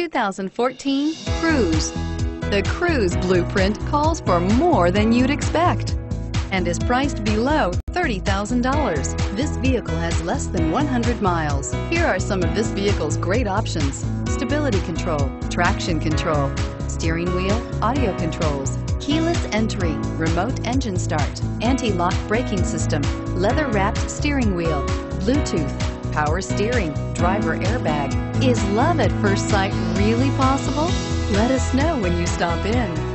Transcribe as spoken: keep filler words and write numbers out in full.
two thousand fourteen Cruze. The Cruze blueprint calls for more than you'd expect and is priced below thirty thousand dollars. This vehicle has less than one hundred miles. Here are some of this vehicle's great options: stability control, traction control, steering wheel audio controls, keyless entry, remote engine start, anti-lock braking system, leather-wrapped steering wheel, Bluetooth, power steering, driver airbag. Is love at first sight really possible? Let us know when you stop in.